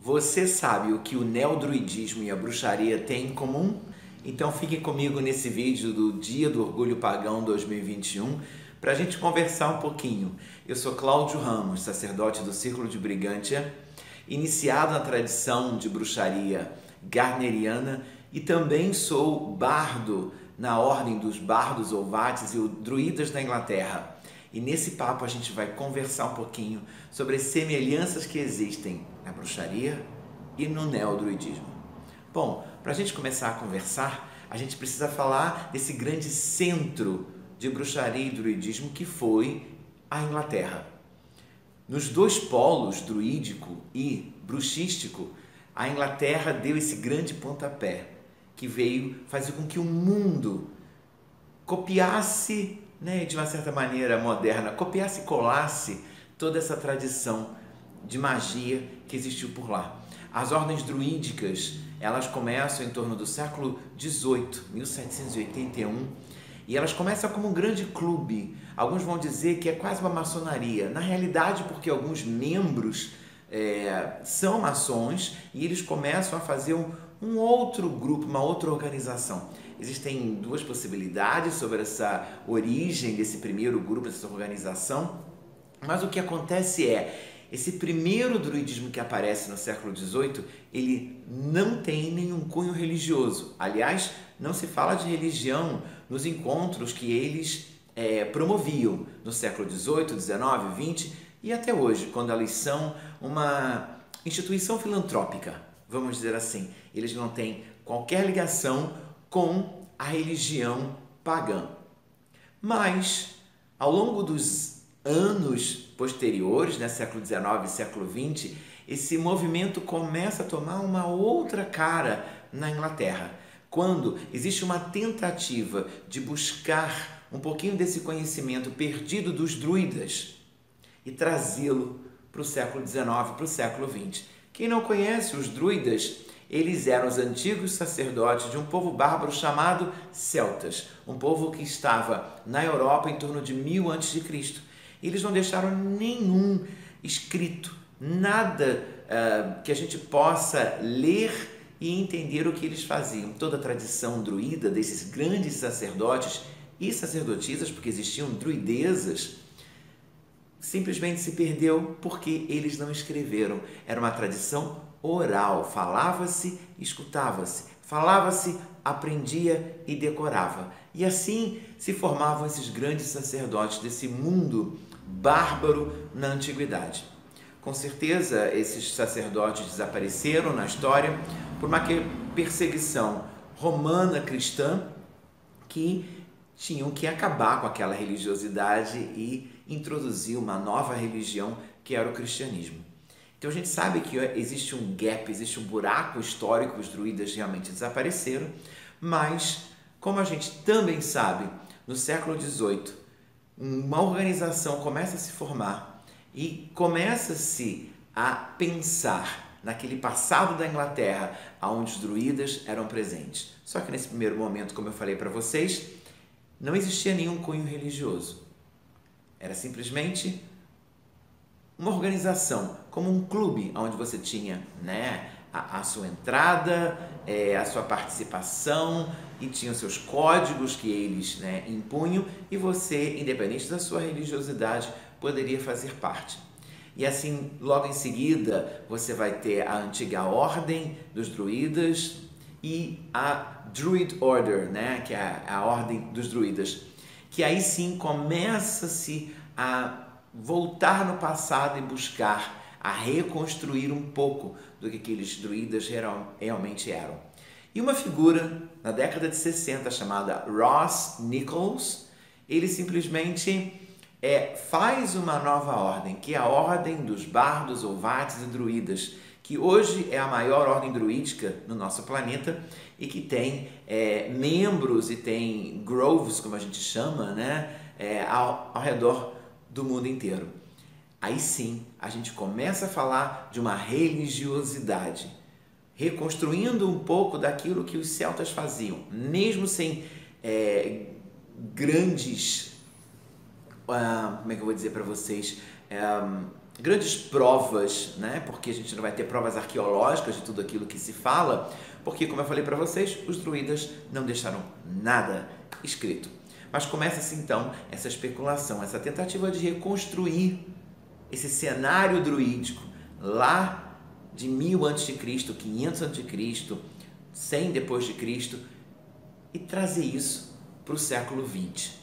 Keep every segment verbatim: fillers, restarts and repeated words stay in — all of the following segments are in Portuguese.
Você sabe o que o neodruidismo e a bruxaria têm em comum? Então fique comigo nesse vídeo do Dia do Orgulho Pagão dois mil e vinte e um para a gente conversar um pouquinho. Eu sou Cláudio Ramos, sacerdote do Círculo de Brigantia, iniciado na tradição de bruxaria gardneriana e também sou bardo na ordem dos bardos ouvates e druidas da Inglaterra. E nesse papo a gente vai conversar um pouquinho sobre as semelhanças que existem na bruxaria e no neodruidismo. Bom, para a gente começar a conversar, a gente precisa falar desse grande centro de bruxaria e druidismo que foi a Inglaterra. Nos dois polos, druídico e bruxístico, a Inglaterra deu esse grande pontapé que veio fazer com que o mundo copiasse, né, de uma certa maneira moderna, copiasse e colasse toda essa tradição de magia que existiu por lá. As ordens druídicas, elas começam em torno do século dezoito, mil setecentos e oitenta e um, e elas começam como um grande clube. Alguns vão dizer que é quase uma maçonaria. Na realidade, porque alguns membros é, são maçons e eles começam a fazer um, um outro grupo, uma outra organização. Existem duas possibilidades sobre essa origem desse primeiro grupo, dessa organização, mas o que acontece é, esse primeiro druidismo que aparece no século dezoito, ele não tem nenhum cunho religioso. Aliás, não se fala de religião nos encontros que eles é, promoviam no século dezoito, dezenove, vinte e até hoje, quando eles são uma instituição filantrópica, vamos dizer assim. Eles não têm qualquer ligação com a religião pagã. Mas, ao longo dos anos posteriores, né, século dezenove e século vinte, esse movimento começa a tomar uma outra cara na Inglaterra, quando existe uma tentativa de buscar um pouquinho desse conhecimento perdido dos druidas e trazê-lo para o século dezenove, para o século vinte. Quem não conhece os druidas, eles eram os antigos sacerdotes de um povo bárbaro chamado celtas, um povo que estava na Europa em torno de mil antes de Cristo. Eles não deixaram nenhum escrito, nada uh, que a gente possa ler e entender o que eles faziam. Toda a tradição druida desses grandes sacerdotes e sacerdotisas, porque existiam druidezas, simplesmente se perdeu porque eles não escreveram. Era uma tradição oral, falava-se, escutava-se, falava-se, aprendia e decorava. E assim se formavam esses grandes sacerdotes desse mundo bárbaro na antiguidade. Com certeza esses sacerdotes desapareceram na história por uma perseguição romana cristã que tinham que acabar com aquela religiosidade e introduzir uma nova religião que era o cristianismo. Então a gente sabe que existe um gap, existe um buraco histórico, os druidas realmente desapareceram, mas como a gente também sabe, no século dezoito, uma organização começa a se formar e começa-se a pensar naquele passado da Inglaterra, onde os druidas eram presentes. Só que nesse primeiro momento, como eu falei para vocês, não existia nenhum cunho religioso. Era simplesmente uma organização, como um clube, onde você tinha, né, a, a sua entrada, é, a sua participação e tinha os seus códigos que eles, né, impunham e você, independente da sua religiosidade, poderia fazer parte. E assim, logo em seguida, você vai ter a antiga ordem dos druidas e a Druid Order, né, que é a, a ordem dos druidas, que aí sim começa-se a voltar no passado e buscar a reconstruir um pouco do que aqueles druidas realmente eram. E uma figura na década de sessenta chamada Ross Nichols, ele simplesmente é, faz uma nova ordem, que é a ordem dos bardos, ouvates e druidas, que hoje é a maior ordem druídica no nosso planeta e que tem é, membros e tem groves, como a gente chama, né, é, ao, ao redor do mundo inteiro. Aí sim, a gente começa a falar de uma religiosidade, reconstruindo um pouco daquilo que os celtas faziam, mesmo sem é, grandes, uh, como é que eu vou dizer para vocês, um, grandes provas, né? Porque a gente não vai ter provas arqueológicas de tudo aquilo que se fala, porque, como eu falei para vocês, os druidas não deixaram nada escrito. Mas começa-se então essa especulação, essa tentativa de reconstruir esse cenário druídico lá de mil antes de Cristo, quinhentos antes de Cristo, cem depois de Cristo, e trazer isso para o século vinte.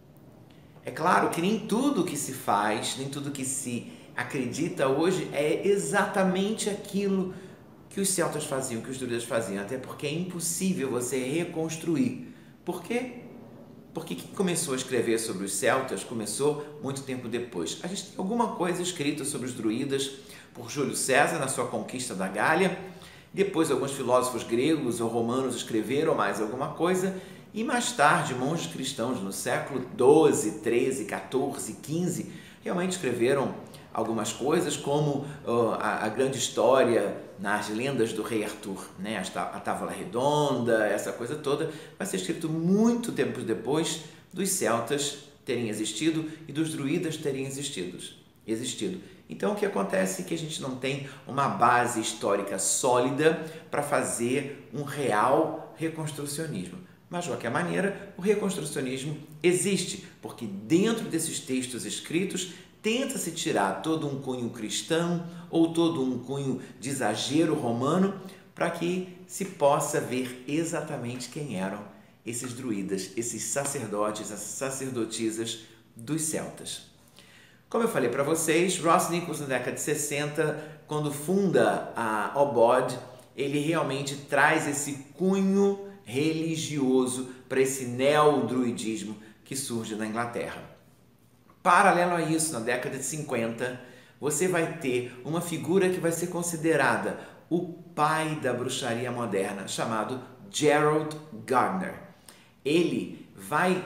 É claro que nem tudo que se faz, nem tudo que se acredita hoje é exatamente aquilo que os celtas faziam, que os druidas faziam, até porque é impossível você reconstruir. Por quê? Porque quem começou a escrever sobre os celtas começou muito tempo depois. A gente tem alguma coisa escrita sobre os druidas por Júlio César na sua conquista da Gália, depois alguns filósofos gregos ou romanos escreveram mais alguma coisa, e mais tarde monges cristãos no século doze, treze, quatorze, quinze realmente escreveram algumas coisas, como uh, a, a grande história nas lendas do rei Arthur, né? a, a Távola Redonda, essa coisa toda, vai ser escrito muito tempo depois dos celtas terem existido e dos druidas terem existido. existido. Então, o que acontece é que a gente não tem uma base histórica sólida para fazer um real reconstrucionismo. Mas, de qualquer maneira, o reconstrucionismo existe, porque dentro desses textos escritos tenta-se tirar todo um cunho cristão ou todo um cunho de exagero romano para que se possa ver exatamente quem eram esses druidas, esses sacerdotes, essas sacerdotisas dos celtas. Como eu falei para vocês, Ross Nichols, na década de sessenta, quando funda a Obod, ele realmente traz esse cunho religioso para esse neo-druidismo que surge na Inglaterra. Paralelo a isso, na década de cinquenta, você vai ter uma figura que vai ser considerada o pai da bruxaria moderna, chamado Gerald Gardner. Ele vai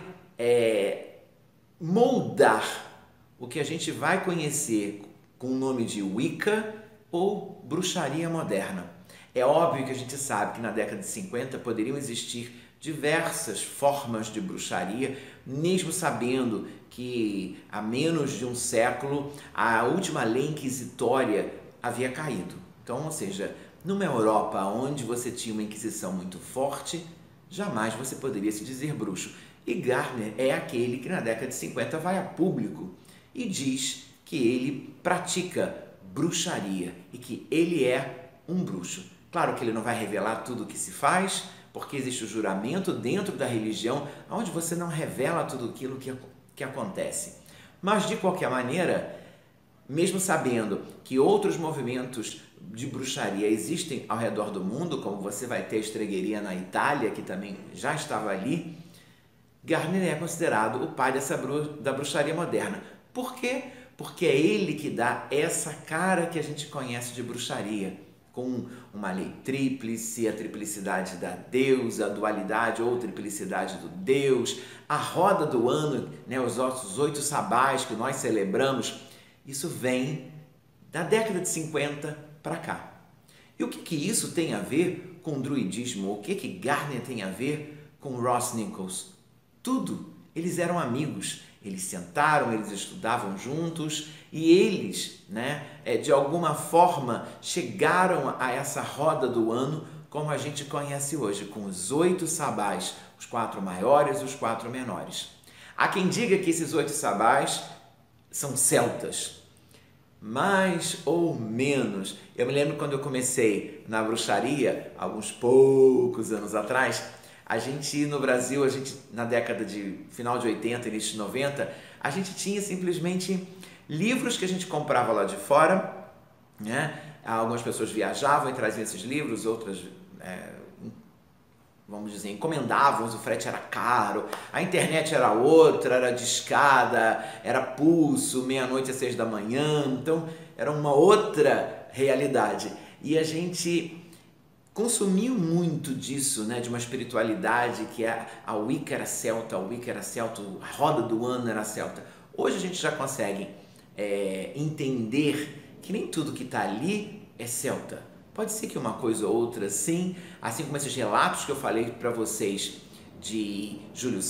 é, moldar o que a gente vai conhecer com o nome de Wicca ou bruxaria moderna. É óbvio que a gente sabe que na década de cinquenta poderiam existir diversas formas de bruxaria, mesmo sabendo que há menos de um século a última lei inquisitória havia caído. Então, ou seja, numa Europa onde você tinha uma inquisição muito forte, jamais você poderia se dizer bruxo. E Gardner é aquele que na década de cinquenta vai a público e diz que ele pratica bruxaria e que ele é um bruxo. Claro que ele não vai revelar tudo o que se faz, porque existe o juramento dentro da religião, onde você não revela tudo aquilo que, que acontece. Mas, de qualquer maneira, mesmo sabendo que outros movimentos de bruxaria existem ao redor do mundo, como você vai ter a estregueria na Itália, que também já estava ali, Gardner é considerado o pai dessa bru da bruxaria moderna. Por quê? Porque é ele que dá essa cara que a gente conhece de bruxaria, com uma lei tríplice, a triplicidade da deusa, a dualidade ou triplicidade do Deus, a roda do ano, né, os nossos oito sabás que nós celebramos. Isso vem da década de cinquenta para cá. E o que, que isso tem a ver com o druidismo? O que, que Gardner tem a ver com Ross Nichols? Tudo. Eles eram amigos, eles sentaram, eles estudavam juntos e eles, né, de alguma forma, chegaram a essa roda do ano como a gente conhece hoje, com os oito sabás, os quatro maiores e os quatro menores. Há quem diga que esses oito sabás são celtas, mais ou menos. Eu me lembro quando eu comecei na bruxaria, alguns poucos anos atrás, a gente no Brasil, a gente na década de final de oitenta, início de noventa, a gente tinha simplesmente livros que a gente comprava lá de fora, né? Algumas pessoas viajavam e traziam esses livros, outras, é, vamos dizer, encomendavam, o frete era caro, a internet era outra, era discada, era pulso, meia-noite às seis da manhã, então era uma outra realidade. E a gente consumiu muito disso, né, de uma espiritualidade que a, a Wicca era celta, a Wicca era celta, a roda do ano era celta. Hoje a gente já consegue é, entender que nem tudo que está ali é celta. Pode ser que uma coisa ou outra sim, assim como esses relatos que eu falei para vocês de Júlio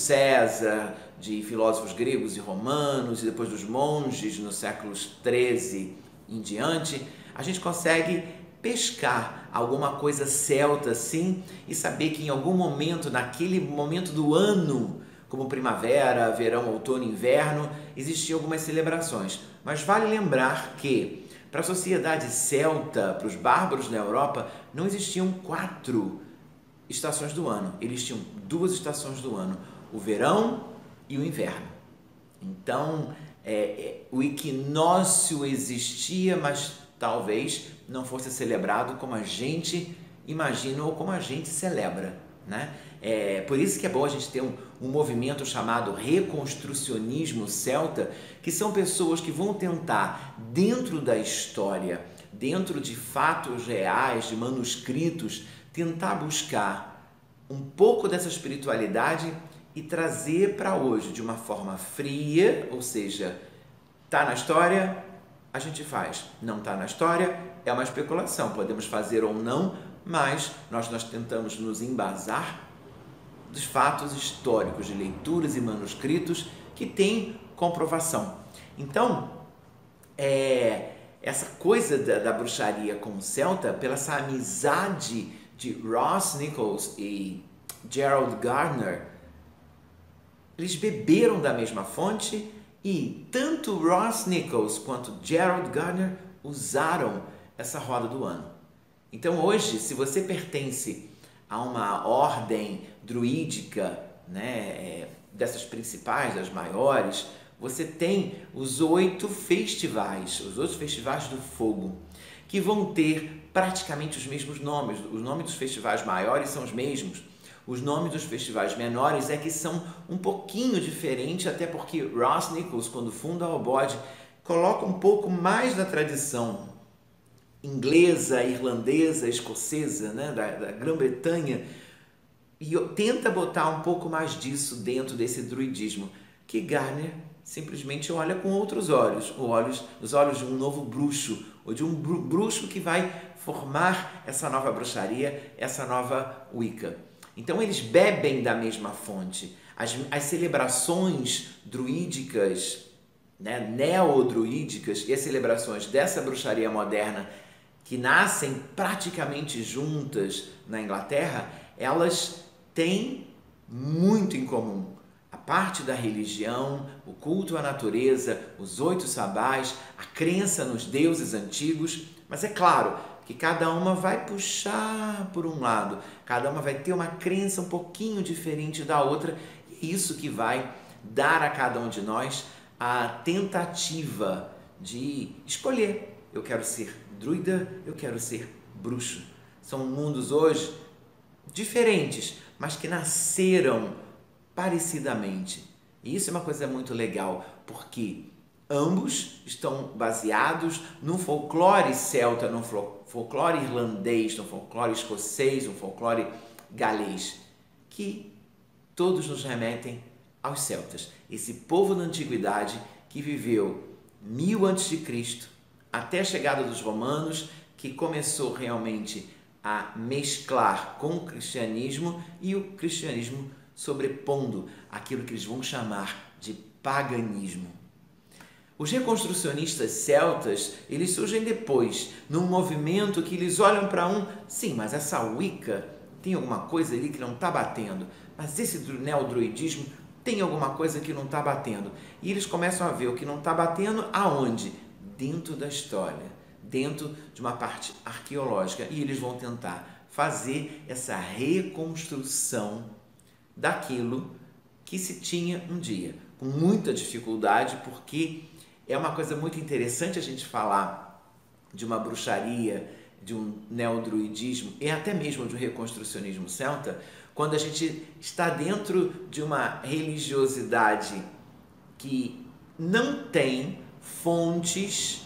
César, de filósofos gregos e romanos, e depois dos monges nos séculos treze em diante, a gente consegue pescar alguma coisa celta assim e saber que em algum momento, naquele momento do ano, como primavera, verão, outono, inverno, existiam algumas celebrações. Mas vale lembrar que para a sociedade celta, para os bárbaros na Europa, não existiam quatro estações do ano. Eles tinham duas estações do ano, o verão e o inverno. Então, é, é, o equinócio existia, mas talvez não fosse celebrado como a gente imagina ou como a gente celebra, né? É por isso que é bom a gente ter um, um movimento chamado reconstrucionismo celta, que são pessoas que vão tentar, dentro da história, dentro de fatos reais, de manuscritos, tentar buscar um pouco dessa espiritualidade e trazer para hoje de uma forma fria, ou seja, tá na história, a gente faz. Não está na história, é uma especulação. Podemos fazer ou não, mas nós, nós tentamos nos embasar dos fatos históricos, de leituras e manuscritos que têm comprovação. Então, é, essa coisa da, da bruxaria com o celta, pela essa amizade de Ross Nichols e Gerald Gardner, eles beberam da mesma fonte e tanto Ross Nichols quanto Gerald Gardner usaram essa roda do ano. Então hoje, se você pertence a uma ordem druídica, né, é, dessas principais, das maiores, você tem os oito festivais, os oito festivais do fogo, que vão ter praticamente os mesmos nomes. Os nomes dos festivais maiores são os mesmos. Os nomes dos festivais menores é que são um pouquinho diferentes, até porque Ross Nichols, quando funda o Obod, coloca um pouco mais da tradição inglesa, irlandesa, escocesa, né, da, da Grã-Bretanha, e tenta botar um pouco mais disso dentro desse druidismo, que Gardner simplesmente olha com outros olhos, olhos, os olhos de um novo bruxo, ou de um bruxo que vai formar essa nova bruxaria, essa nova Wicca. Então eles bebem da mesma fonte. As, as celebrações druídicas, né, neodruídicas, e as celebrações dessa bruxaria moderna, que nascem praticamente juntas na Inglaterra, elas têm muito em comum. A parte da religião, o culto à natureza, os oito sabás, a crença nos deuses antigos, mas é claro que cada uma vai puxar por um lado, cada uma vai ter uma crença um pouquinho diferente da outra, e isso que vai dar a cada um de nós a tentativa de escolher. Eu quero ser druida, eu quero ser bruxo. São mundos hoje diferentes, mas que nasceram parecidamente. E isso é uma coisa muito legal, porque ambos estão baseados no folclore celta, no folclore irlandês, no folclore escocês, no folclore galês, que todos nos remetem aos celtas. Esse povo da antiguidade que viveu mil antes de Cristo até a chegada dos romanos, que começou realmente a mesclar com o cristianismo e o cristianismo sobrepondo aquilo que eles vão chamar de paganismo. Os reconstrucionistas celtas, eles surgem depois, num movimento que eles olham para um, sim, mas essa Wicca tem alguma coisa ali que não está batendo, mas esse neodruidismo tem alguma coisa que não está batendo. E eles começam a ver o que não está batendo aonde? Dentro da história, dentro de uma parte arqueológica, e eles vão tentar fazer essa reconstrução daquilo que se tinha um dia, com muita dificuldade, porque é uma coisa muito interessante a gente falar de uma bruxaria, de um neodruidismo e até mesmo de um reconstrucionismo celta, quando a gente está dentro de uma religiosidade que não tem fontes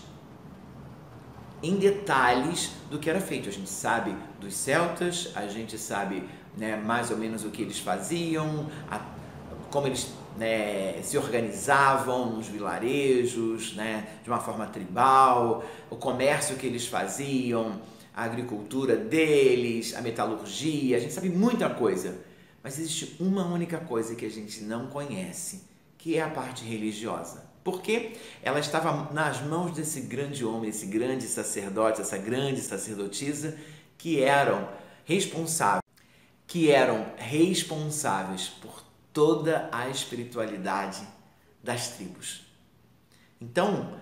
em detalhes do que era feito. A gente sabe dos celtas, a gente sabe, né, mais ou menos o que eles faziam, a, como eles, né, se organizavam nos vilarejos, né, de uma forma tribal, o comércio que eles faziam, a agricultura deles, a metalurgia, a gente sabe muita coisa. Mas existe uma única coisa que a gente não conhece, que é a parte religiosa. Porque ela estava nas mãos desse grande homem, esse grande sacerdote, essa grande sacerdotisa, que eram responsáveis, que eram responsáveis por toda a espiritualidade das tribos. Então,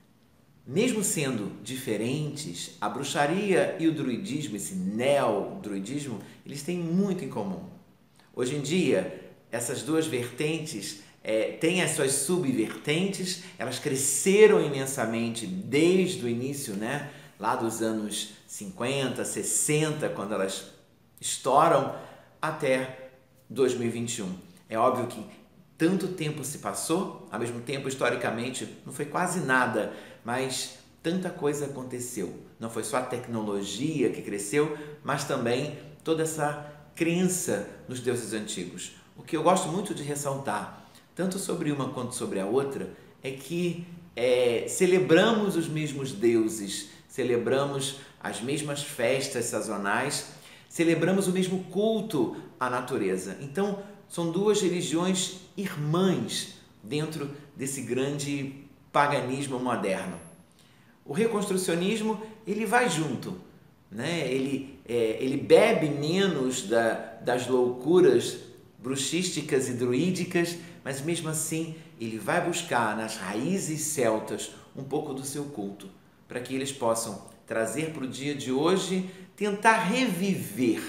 mesmo sendo diferentes, a bruxaria e o druidismo, esse neo-druidismo, eles têm muito em comum. Hoje em dia, essas duas vertentes é, têm as suas subvertentes, elas cresceram imensamente desde o início, né? Lá dos anos cinquenta, sessenta, quando elas estouram, até dois mil e vinte e um. É óbvio que tanto tempo se passou, ao mesmo tempo, historicamente, não foi quase nada, mas tanta coisa aconteceu. Não foi só a tecnologia que cresceu, mas também toda essa crença nos deuses antigos. O que eu gosto muito de ressaltar, tanto sobre uma quanto sobre a outra, é que é, celebramos os mesmos deuses, celebramos as mesmas festas sazonais, celebramos o mesmo culto à natureza. Então, são duas religiões irmãs dentro desse grande paganismo moderno. O reconstrucionismo, ele vai junto, né? ele, é, ele bebe menos da, das loucuras bruxísticas e druídicas, mas mesmo assim ele vai buscar nas raízes celtas um pouco do seu culto, para que eles possam trazer para o dia de hoje, tentar reviver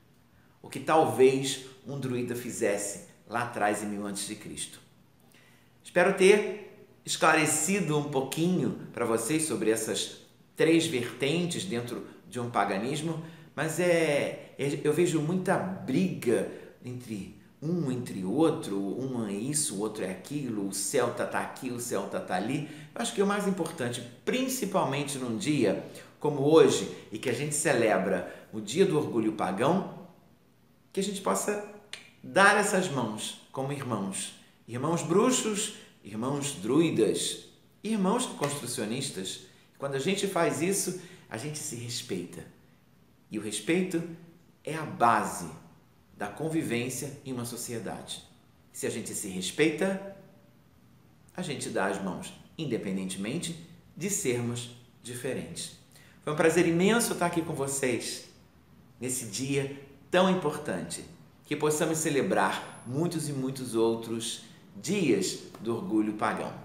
o que talvez um druida fizesse lá atrás em mil antes de Cristo. Espero ter esclarecido um pouquinho para vocês sobre essas três vertentes dentro de um paganismo, mas é, é eu vejo muita briga entre um entre outro, um é isso, o outro é aquilo, o celta está aqui, o celta está ali. Eu acho que o mais importante, principalmente num dia como hoje, e que a gente celebra o Dia do Orgulho Pagão, que a gente possa dar essas mãos como irmãos. Irmãos bruxos, irmãos druidas, irmãos construcionistas. Quando a gente faz isso, a gente se respeita. E o respeito é a base da convivência em uma sociedade. Se a gente se respeita, a gente dá as mãos, independentemente de sermos diferentes. Foi um prazer imenso estar aqui com vocês nesse dia tão importante, que possamos celebrar muitos e muitos outros dias do orgulho pagão.